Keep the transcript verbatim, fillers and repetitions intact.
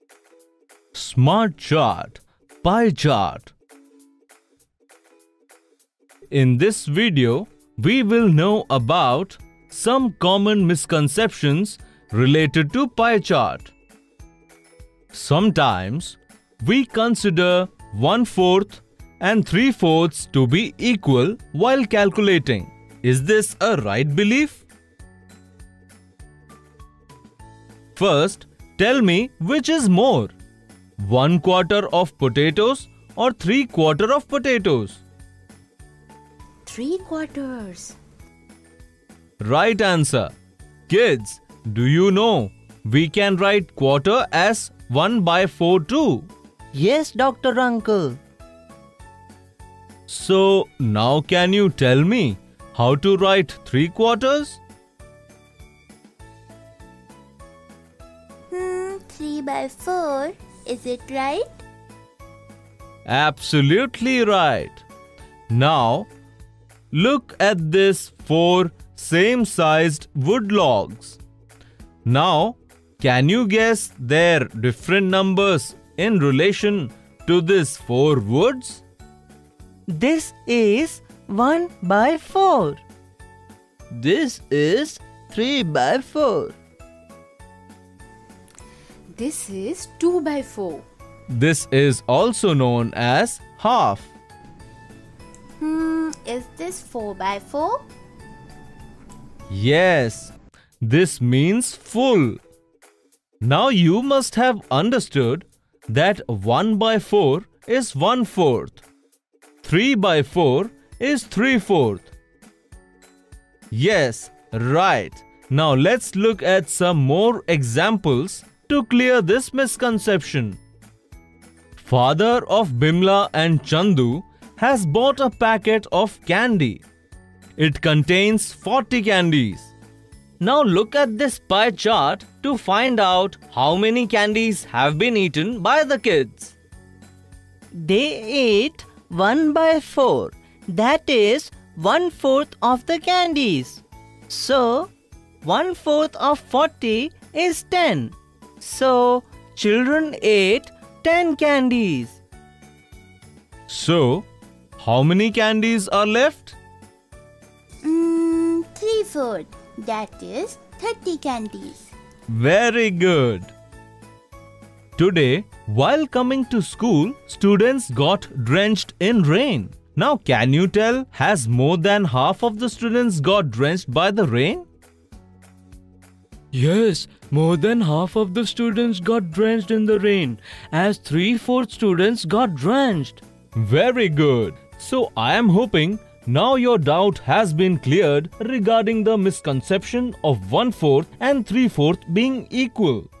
Smart chart, pie chart. In this video, we will know about some common misconceptions related to pie chart. Sometimes we consider one-fourth and three-fourths to be equal while calculating. Is this a right belief? First, tell me which is more, one quarter of potatoes or three quarter of potatoes? Three quarters. Right answer. Kids, do you know we can write quarter as one by four too? Yes, Doctor Uncle. So now can you tell me how to write three quarters? Hmm, three by four. Is it right? Absolutely right. Now, look at these four same-sized wood logs. Now, can you guess their different numbers in relation to these four woods? This is one by four. This is three by four. This is two by four. This is also known as half. Hmm, is this four by four? Yes, this means full. Now you must have understood that one by four is one-fourth. three by four is three-fourths. Yes, right. Now let's look at some more examples to clear this misconception. Father of Bimla and Chandu has bought a packet of candy. It contains forty candies. Now look at this pie chart to find out how many candies have been eaten by the kids. They ate one by four. That is one-fourth of the candies. So, one-fourth of forty is ten. So, children ate ten candies. So, how many candies are left? Hmm, three-fourths. That is thirty candies. Very good. Today, while coming to school, students got drenched in rain. Now, can you tell, has more than half of the students got drenched by the rain? Yes, more than half of the students got drenched in the rain, as three-fourths students got drenched. Very good. So I am hoping now your doubt has been cleared regarding the misconception of one-fourth and three-fourths being equal.